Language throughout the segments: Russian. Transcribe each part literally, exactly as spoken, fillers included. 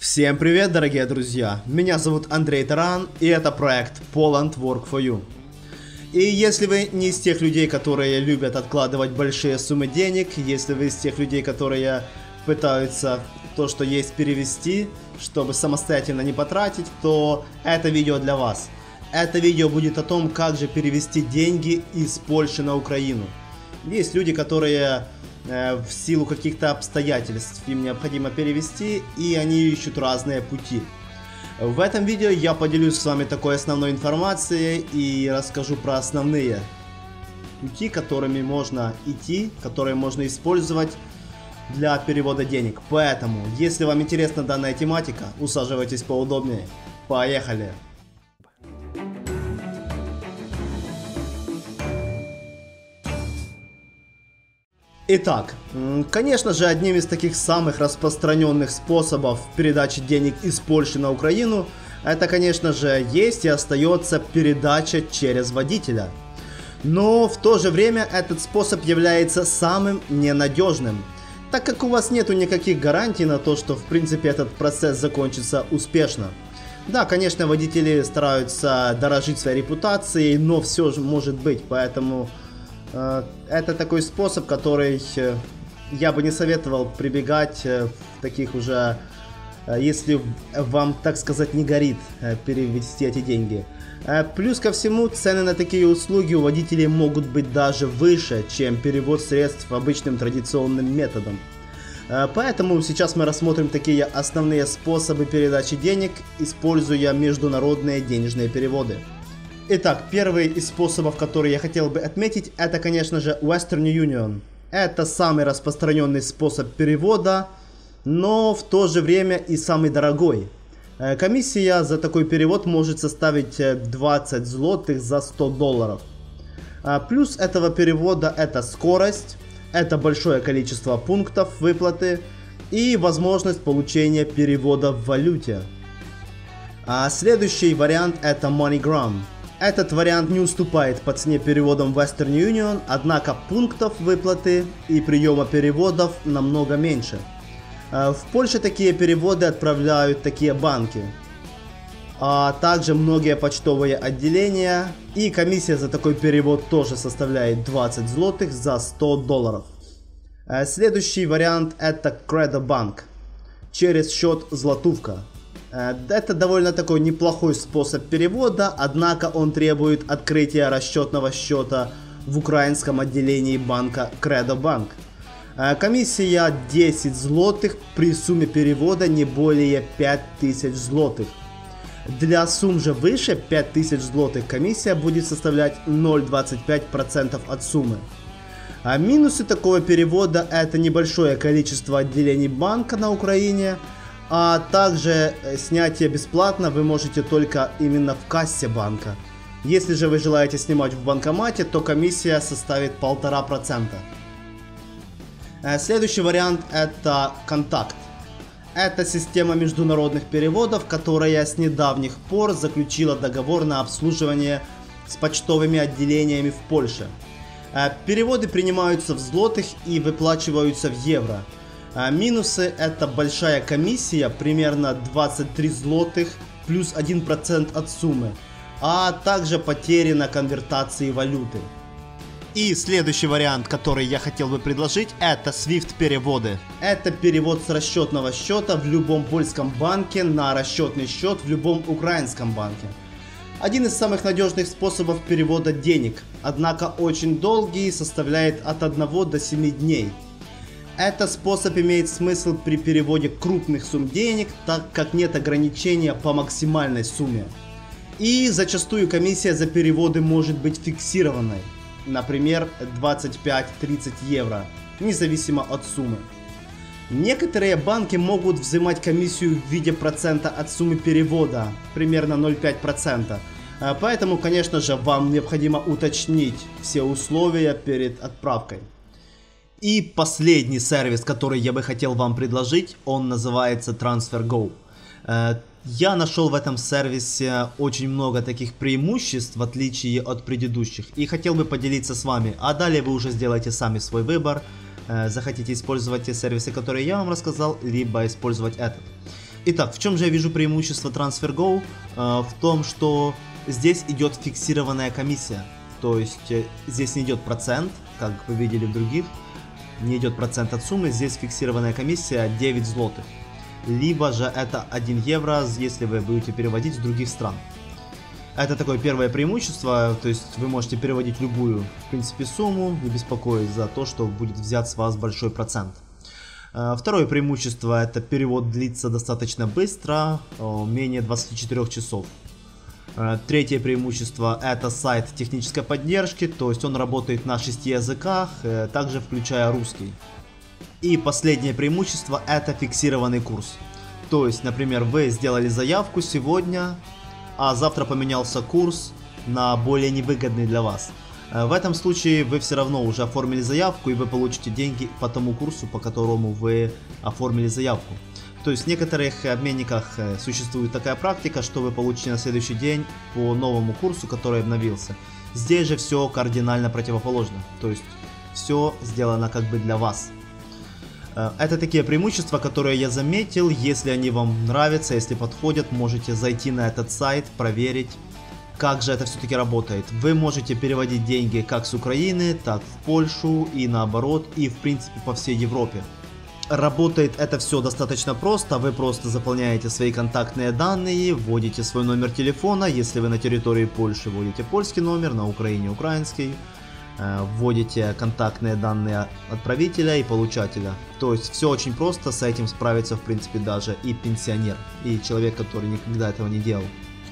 Всем привет, дорогие друзья! Меня зовут Андрей Таран, и это проект Poland Work for You. И если вы не из тех людей, которые любят откладывать большие суммы денег, если вы из тех людей, которые пытаются то, что есть, перевести, чтобы самостоятельно не потратить, то это видео для вас. Это видео будет о том, как же перевести деньги из Польши на Украину. Есть люди, которые э, в силу каких-то обстоятельств им необходимо перевести, и они ищут разные пути. В этом видео я поделюсь с вами такой основной информацией и расскажу про основные пути, которыми можно идти, которые можно использовать для перевода денег. Поэтому, если вам интересна данная тематика, усаживайтесь поудобнее. Поехали! Итак, конечно же, одним из таких самых распространенных способов передачи денег из Польши на Украину, это, конечно же, есть и остается передача через водителя. Но в то же время этот способ является самым ненадежным, так как у вас нету никаких гарантий на то, что в принципе этот процесс закончится успешно. Да, конечно, водители стараются дорожить своей репутацией, но все же может быть, поэтому... Это такой способ, который я бы не советовал прибегать в таких уже, если вам, так сказать, не горит перевести эти деньги. Плюс ко всему, цены на такие услуги у водителей могут быть даже выше, чем перевод средств обычным традиционным методом. Поэтому сейчас мы рассмотрим такие основные способы передачи денег, используя международные денежные переводы. Итак, первый из способов, который я хотел бы отметить, это, конечно же, Western Union. Это самый распространенный способ перевода, но в то же время и самый дорогой. Комиссия за такой перевод может составить двадцать злотых за сто долларов. Плюс этого перевода это скорость, это большое количество пунктов выплаты и возможность получения перевода в валюте. А следующий вариант это MoneyGram. Этот вариант не уступает по цене переводам Western Union, однако пунктов выплаты и приема переводов намного меньше. В Польше такие переводы отправляют такие банки, а также многие почтовые отделения, и комиссия за такой перевод тоже составляет двадцать злотых за сто долларов. Следующий вариант это Credo Bank через счет Златувка. Это довольно такой неплохой способ перевода, однако он требует открытия расчетного счета в украинском отделении банка Credo Bank. Комиссия десять злотых при сумме перевода не более пять тысяч злотых. Для сумм же выше пять тысяч злотых комиссия будет составлять ноль целых двадцать пять сотых процента от суммы. А минусы такого перевода это небольшое количество отделений банка на Украине, а также снятие бесплатно вы можете только именно в кассе банка. Если же вы желаете снимать в банкомате, то комиссия составит полтора процента. Следующий вариант это Контакт. Это система международных переводов, которая с недавних пор заключила договор на обслуживание с почтовыми отделениями в Польше. Переводы принимаются в злотых и выплачиваются в евро. А минусы это большая комиссия, примерно двадцать три злотых плюс один процент от суммы, а также потери на конвертации валюты. И следующий вариант, который я хотел бы предложить, это свифт переводы. Это перевод с расчетного счета в любом польском банке на расчетный счет в любом украинском банке. Один из самых надежных способов перевода денег, однако очень долгий и составляет от одного до семи дней. Этот способ имеет смысл при переводе крупных сумм денег, так как нет ограничения по максимальной сумме. И зачастую комиссия за переводы может быть фиксированной, например, двадцать пять — тридцать евро, независимо от суммы. Некоторые банки могут взимать комиссию в виде процента от суммы перевода, примерно ноль целых пять десятых процента. Поэтому, конечно же, вам необходимо уточнить все условия перед отправкой. И последний сервис, который я бы хотел вам предложить, он называется TransferGo. Я нашел в этом сервисе очень много таких преимуществ, в отличие от предыдущих, и хотел бы поделиться с вами, а далее вы уже сделаете сами свой выбор. Захотите использовать те сервисы, которые я вам рассказал, либо использовать этот. Итак, в чем же я вижу преимущество TransferGo? В том, что здесь идет фиксированная комиссия. То есть здесь не идет процент, как вы видели в других, не идет процент от суммы, здесь фиксированная комиссия девять злотых. Либо же это один евро, если вы будете переводить с других стран. Это такое первое преимущество, то есть вы можете переводить любую, в принципе, сумму, не беспокоить за то, что будет взят с вас большой процент. Второе преимущество — это перевод длится достаточно быстро, менее двадцати четырёх часов. Третье преимущество — это сайт технической поддержки, то есть он работает на шести языках, также включая русский. И последнее преимущество — это фиксированный курс. То есть, например, вы сделали заявку сегодня, а завтра поменялся курс на более невыгодный для вас. В этом случае вы все равно уже оформили заявку, и вы получите деньги по тому курсу, по которому вы оформили заявку. То есть в некоторых обменниках существует такая практика, что вы получите на следующий день по новому курсу, который обновился. Здесь же все кардинально противоположно, то есть все сделано как бы для вас. Это такие преимущества, которые я заметил. Если они вам нравятся, если подходят, можете зайти на этот сайт, проверить, как же это все-таки работает. Вы можете переводить деньги как с Украины, так в Польшу и наоборот, и в принципе по всей Европе. Работает это все достаточно просто, вы просто заполняете свои контактные данные, вводите свой номер телефона, если вы на территории Польши, вводите польский номер, на Украине украинский, вводите контактные данные отправителя и получателя. То есть все очень просто, с этим справится в принципе даже и пенсионер, и человек, который никогда этого не делал.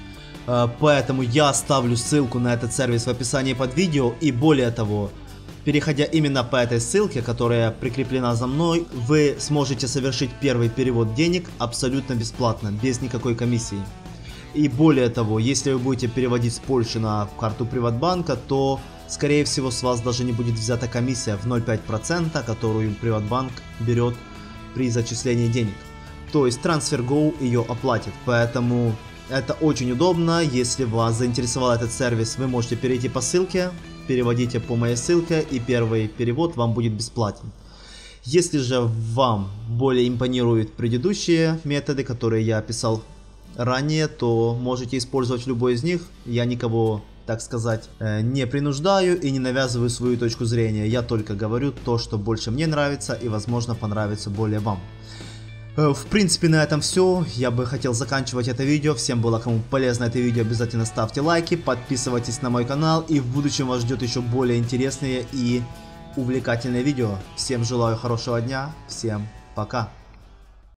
Поэтому я оставлю ссылку на этот сервис в описании под видео, и более того, переходя именно по этой ссылке, которая прикреплена за мной, вы сможете совершить первый перевод денег абсолютно бесплатно, без никакой комиссии. И более того, если вы будете переводить с Польши на карту Приватбанка, то скорее всего с вас даже не будет взята комиссия в ноль целых пять десятых процента, которую Приватбанк берет при зачислении денег. То есть TransferGo ее оплатит, поэтому это очень удобно. Если вас заинтересовал этот сервис, вы можете перейти по ссылке, переводите по моей ссылке, и первый перевод вам будет бесплатен. Если же вам более импонируют предыдущие методы, которые я описал ранее, то можете использовать любой из них. Я никого, так сказать, не принуждаю и не навязываю свою точку зрения. Я только говорю то, что больше мне нравится и, возможно, понравится более вам. В принципе, на этом все. Я бы хотел заканчивать это видео. Всем было кому полезно это видео, обязательно ставьте лайки, подписывайтесь на мой канал, и в будущем вас ждет еще более интересные и увлекательные видео. Всем желаю хорошего дня, всем пока.